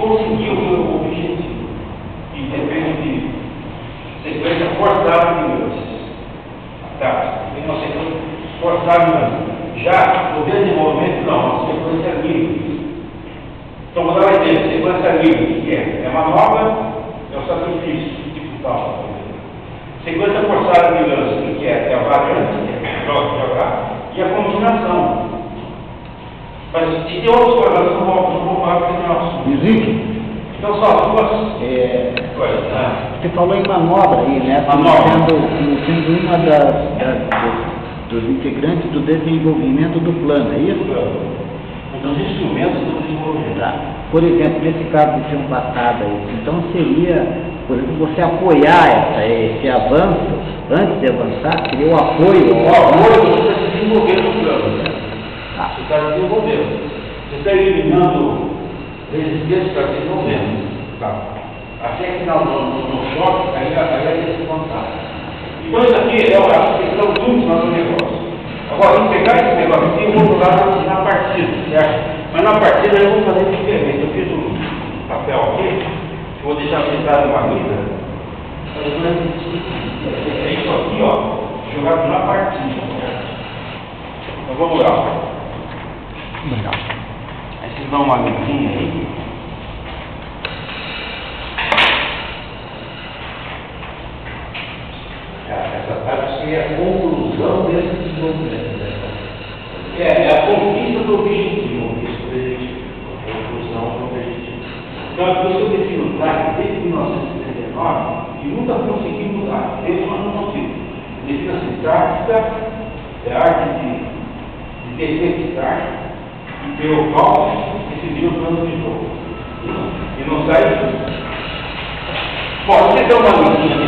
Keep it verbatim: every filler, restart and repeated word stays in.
conseguiu o objetivo, que depende de sequência forçada de mudanças. Tá? Tem uma sequência forçada de mudanças. Já o desenvolvimento não, é uma sequência livre. Então, quando ela vai ter sequência livre, que é, é manobra, é o sacrifício, tipo tal. Sequência forçada de mudanças, que é, é a variante, que é a jogar, e a combinação. Mas e tem outras coisas, não vou, não vou falar porque tem nosso. Existe? Então, só as duas É, coisas. Né? você falou em manobra aí, né? Como Manobra. sendo, como sendo uma das, das, dos, dos integrantes do desenvolvimento do plano, é isso? Um dos instrumentos do desenvolvimento. Tá. Por exemplo, nesse caso de ser um batata aí, então seria, por exemplo, você apoiar essa, esse avanço, antes de avançar, seria o apoio. O apoio você está desenvolvendo o plano. Né? Tá. Você está desenvolvendo. Você está eliminando resistência, está desenvolvendo. Tá. Até que no, no, no choque, aí, aí é esse contato. Então isso aqui, eu acho que são juntos no negócio. Agora, vamos pegar esse negócio aqui e vamos lá na partida, certo? Mas na partida eu vou fazer diferente. Eu fiz um papel aqui, vou deixar sentado numa mesa. É isso aqui, ó, jogado na partida. Então vamos lá. Legal. Aí vocês dão uma limpinha aí. Essa parte seria a conclusão desse desenvolvimento. É, é a conquista do objetivo, isso do objetivo, a conclusão do objetivo. Então, é por isso que eu defino o T R A C desde mil novecentos e setenta e nove e nunca consegui mudar, desde o ano consigo. Defino assim, tática é a arte de, de detectar e ter o cálculo e decidir o plano de jogo. E não sai disso. Bom, você deu uma listinha